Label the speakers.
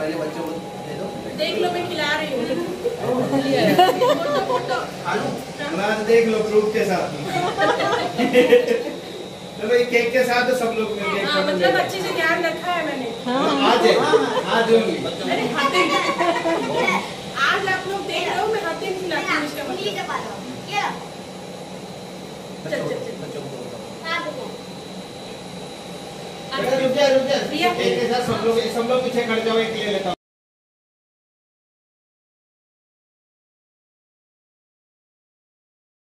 Speaker 1: पहले बच्चों को दे दो।
Speaker 2: देख लो मैं खिला रही हूँ।
Speaker 3: देख लो फ्रूट के साथ। चलो ये केक के साथ सब लोग मिलके
Speaker 2: मतलब अच्छे से ध्यान रखा है मैंने।
Speaker 3: आज होंगी।
Speaker 2: अरे हाथे आज आप लोग देख रहे हो मैं हाथे नहीं खिलाती हूँ इसका मतलब। चल चल चल।
Speaker 3: रुक जा। केक के साथ सब लोग पीछे खड़ जाओ, एक ले लेता हूँ।